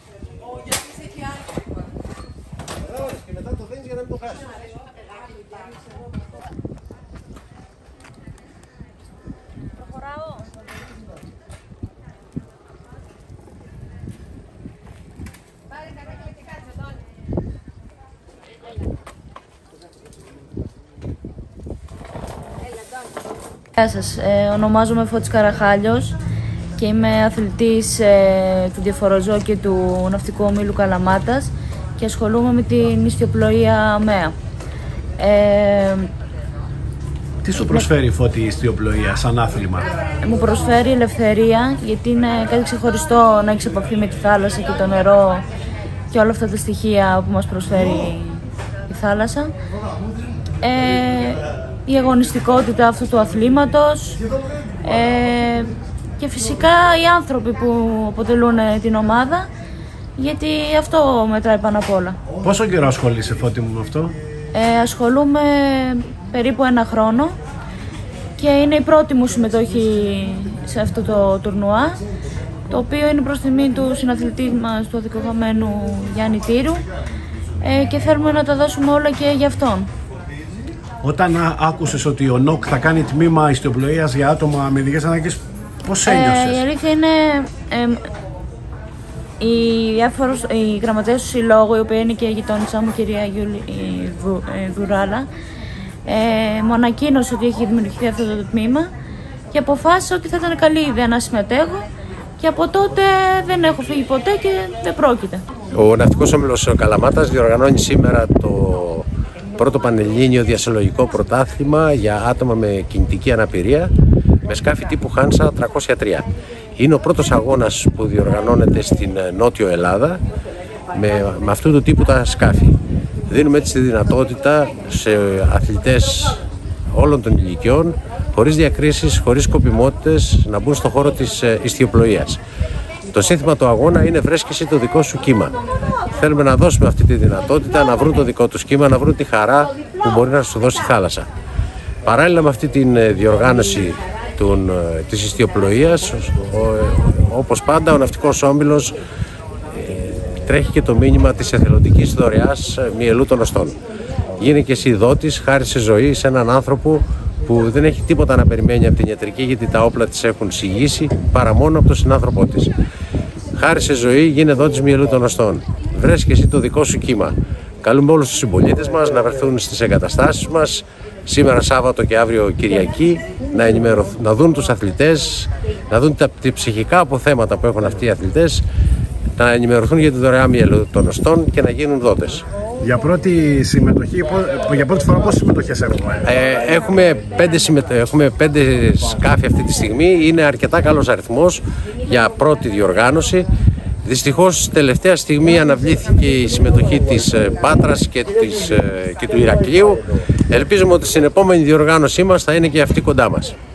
Και μετά το δίνεις για να μην το χάσεις. Προχωράω. Γεια σας, ονομάζομαι Φώτης Καραχάλιος και είμαι αθλητής του Διαφοροζώ και του Ναυτικού Ομίλου Καλαμάτας και ασχολούμαι με την ιστιοπλοεία ΜΕΑ. Τι σου προσφέρει, Φώτη, η ιστιοπλοεία σαν άθλημα? Μου προσφέρει ελευθερία, γιατί είναι κάτι ξεχωριστό να έχεις επαφή με τη θάλασσα και το νερό και όλα αυτά τα στοιχεία που μας προσφέρει η θάλασσα. Η αγωνιστικότητα αυτού του αθλήματος και φυσικά οι άνθρωποι που αποτελούν την ομάδα, γιατί αυτό μετράει πάνω απ' όλα. Πόσο καιρό ασχολείσαι, Φώτη μου, με αυτό? Ασχολούμαι περίπου 1 χρόνο και είναι η πρώτη μου συμμετοχή σε αυτό το τουρνουά, το οποίο είναι προς τιμή του συναθλητή μας, του αδικοχαμένου Γιάννη Τύρου, και θέλουμε να τα δώσουμε όλα και για αυτόν. Όταν άκουσες ότι ο ΝΟΚ θα κάνει τμήμα ιστιοπλοείας για άτομα με ειδικές ανάγκες, πώς ένιωσες? Η αλήθεια είναι η γραμματέας του συλλόγου, η οποία είναι και η γειτόνισσά μου, κυρία Γιούλη Βουράλα, μου ανακοίνωσε ότι έχει δημιουργηθεί αυτό το τμήμα και αποφάσισα ότι θα ήταν καλή ιδέα να συμμετέχω, και από τότε δεν έχω φύγει ποτέ και δεν πρόκειται. Ο Ναυτικός Όμιλος Καλαμάτας διοργανώνει σήμερα το πρώτο πανελλήνιο διασυλλογικό πρωτάθλημα για άτομα με κινητική αναπηρία με σκάφη τύπου Hansa 303. Είναι ο πρώτος αγώνας που διοργανώνεται στην Νότιο Ελλάδα με αυτού του τύπου τα σκάφη. Δίνουμε έτσι τη δυνατότητα σε αθλητές όλων των ηλικιών, χωρίς διακρίσεις, χωρίς σκοπιμότητες, να μπουν στον χώρο της ιστιοπλοείας. Το σύνθημα του αγώνα είναι «Βρέσκεσαι το δικό σου κύμα». Θέλουμε να δώσουμε αυτή τη δυνατότητα, να βρουν το δικό τους κύμα, να βρουν τη χαρά που μπορεί να σου δώσει η θάλασσα. Παράλληλα με αυτή τη διοργάνωση της ιστιοπλοείας, όπως πάντα ο Ναυτικός Όμιλος τρέχει και το μήνυμα της εθελοντικής δωρεάς μυελού των οστών. Γίνε και εσύ δότης, χάρισε ζωή σε έναν άνθρωπο που δεν έχει τίποτα να περιμένει από την ιατρική, γιατί τα όπλα της έχουν συγγύσει, παρά μόνο από τον συνάνθρωπό της. Χάρισε ζωή, γίνε δότης μυελού των οστών. Βρες και εσύ το δικό σου κύμα. Καλούμε όλους τους συμπολίτες μας να βρεθούν στις εγκαταστάσεις μας σήμερα Σάββατο και αύριο Κυριακή, να δουν τους αθλητές, να δουν τα ψυχικά αποθέματα που έχουν αυτοί οι αθλητές, να ενημερωθούν για τη δωρεά μυελού των οστών και να γίνουν δότες. Για πρώτη φορά πόσες συμμετοχές έχουμε? Έχουμε 5 σκάφη αυτή τη στιγμή. Είναι αρκετά καλός αριθμός για πρώτη διοργάνωση. Δυστυχώς τελευταία στιγμή αναβλήθηκε η συμμετοχή της Πάτρας και του Ηρακλείου. Ελπίζουμε ότι στην επόμενη διοργάνωσή μας θα είναι και αυτή κοντά μας.